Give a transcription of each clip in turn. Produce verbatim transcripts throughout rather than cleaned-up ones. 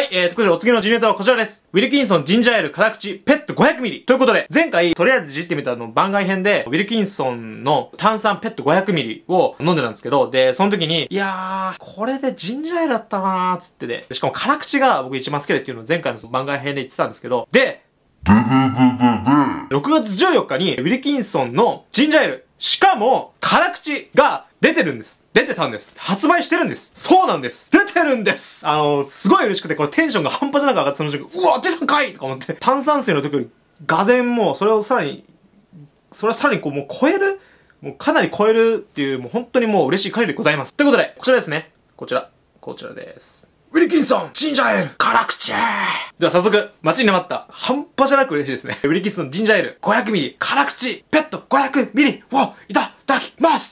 えー、ということでお次のジンネタはこちらです。ウィルキンソンジンジャーエール辛口ペット ごひゃくミリ ということで、前回とりあえずじってみたの番外編で、ウィルキンソンの炭酸ペット ごひゃくミリ を飲んでたんですけど、で、その時に、いやー、これでジンジャーエールだったなーつってで、しかも辛口が僕一番好きでっていうのを前回の番外編で言ってたんですけど、で、ろくがつじゅうよっかにウィルキンソンのジンジャーエール、しかも辛口が出てるんです。出てたんです。発売してるんです。そうなんです。出てるんです。あの、すごい嬉しくて、これテンションが半端じゃなく上がってその瞬間、うわ、出たんかいとか思って、炭酸水の時より、がぜんもう、それをさらに、それはさらにこう、もう超える、もうかなり超えるっていう、もう本当にもう嬉しい限りでございます。ということで、こちらですね。こちら。こちらです。ウィルキンソンジンジャーエール辛口では早速、待ちに待った、半端じゃなく嬉しいですね。ウィルキンソンジンジャーエール ごひゃくミリ 辛口ペット ごひゃくミリ をいただきます。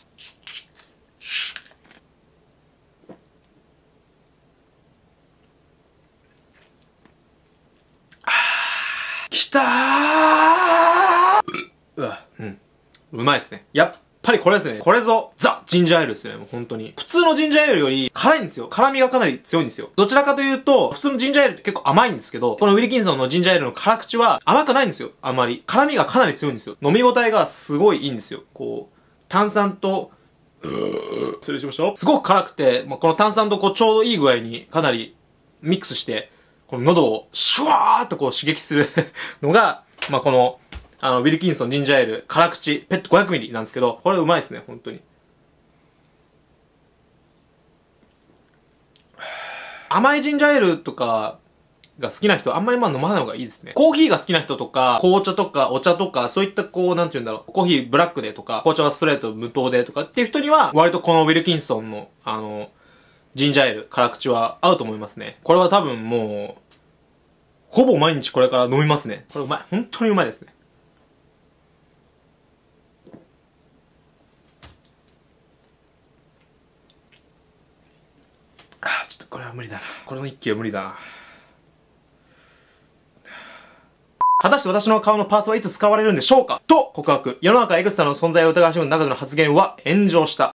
きたーうわ、うん。うまいですね。やっぱりこれですね。これぞ、ザ・ジンジャーエールですね。もう本当に。普通のジンジャーエールより辛いんですよ。辛みがかなり強いんですよ。どちらかというと、普通のジンジャーエールって結構甘いんですけど、このウィルキンソンのジンジャーエールの辛口は甘くないんですよ。あんまり。辛みがかなり強いんですよ。飲み応えがすごいいいんですよ。こう、炭酸と、失礼しました。すごく辛くて、まあ、この炭酸とこうちょうどいい具合にかなりミックスして、この喉をシュワーっとこう刺激するのが、まあ、この、あの、ウィルキンソンジンジャーエール辛口ペット ごひゃくミリ なんですけど、これうまいですね、本当に。甘いジンジャーエールとかが好きな人、あんまりまあ飲まない方がいいですね。コーヒーが好きな人とか、紅茶とかお茶とか、そういったこう、なんて言うんだろう、コーヒーブラックでとか、紅茶はストレート無糖でとかっていう人には、割とこのウィルキンソンの、あの、ジンジャーエール辛口は合うと思いますね。これは多分もう、ほぼ毎日これから飲みますね。これうまい。本当にうまいですね。あー、ちょっとこれは無理だな。これの一気は無理だな。果たして私の顔のパーツはいつ使われるんでしょうかと告白。世の中エクストラの存在を疑わしむ中での発言は炎上した。